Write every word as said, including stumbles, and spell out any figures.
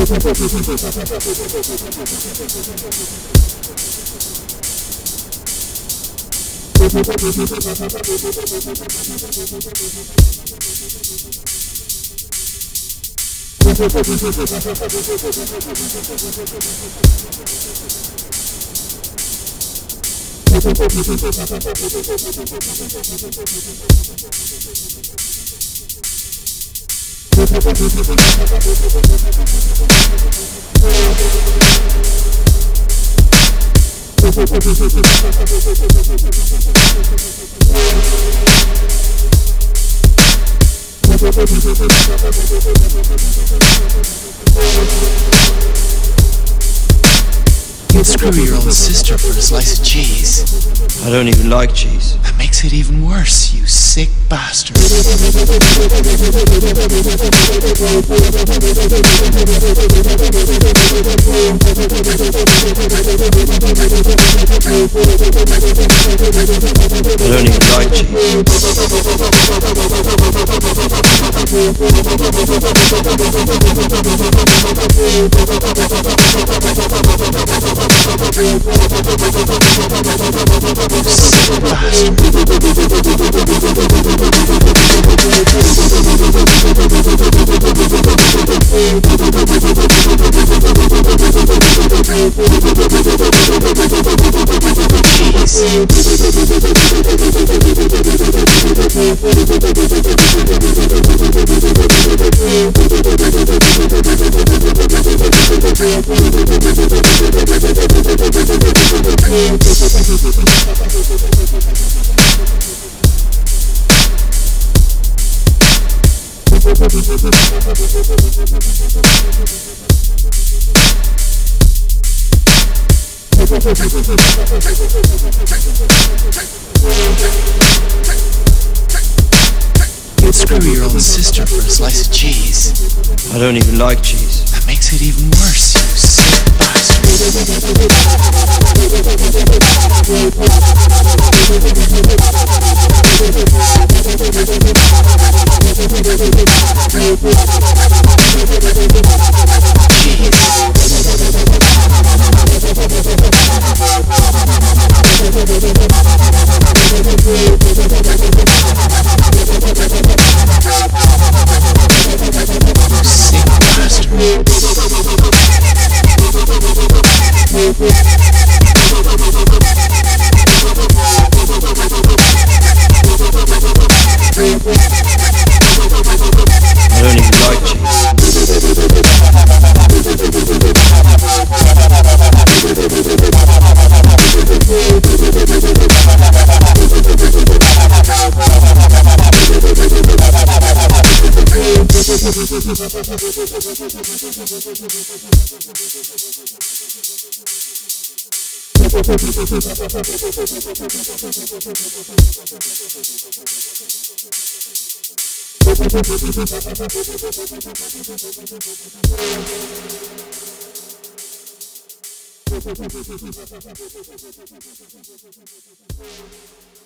You'd screw your own sister for a slice of cheese. I don't even like cheese. That makes it even worse, you sick bastard. I don't even like cheese. You'd screw your own sister for a slice of cheese. I don't even like cheese. That makes it even worse, you sick bastard. Thank you.